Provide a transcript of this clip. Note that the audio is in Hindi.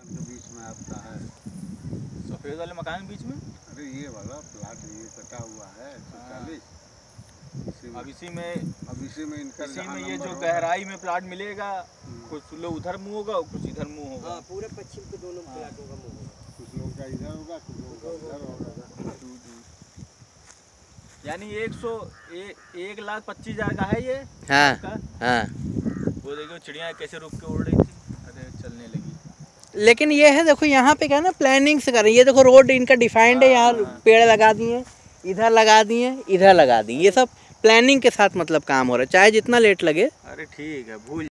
के बीच में आता है। सफेद वाले मकान के बीच में? अरे ये वाला प्लाट ये कटा हुआ है 140। अब इसी में इनका ये जो गहराई में प्लाट मिलेगा, कुछ लोग उधर मुँह होगा, कुछ इधर मुँह होगा। हाँ, पूरे पश्चिम के दोनों प्लाटों का मुँह होगा। कुछ लोग का इधर होगा, कुछ लोग का उधर होगा। यानी 1,25,000 का है ये। हाँ हाँ। वो देखो चिड़िया कैसे रुक के उड़ रही थी, अरे चलने लगी। लेकिन ये है देखो यहाँ पे क्या है ना, प्लानिंग से कर रहे हैं। ये देखो रोड इनका डिफाइंड है, यहाँ पेड़ लगा दिए, इधर लगा दिए, इधर लगा दिए। ये सब प्लानिंग के साथ मतलब काम हो रहा है, चाहे जितना लेट लगे। अरे ठीक है, भूल